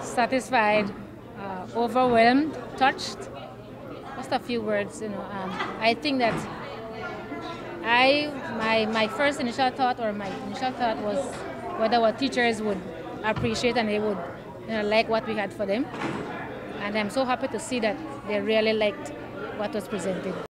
satisfied, overwhelmed, touched. Just a few words, I think that my first initial thought was whether our teachers would appreciate and they would like what we had for them. And I'm so happy to see that they really liked what was presented.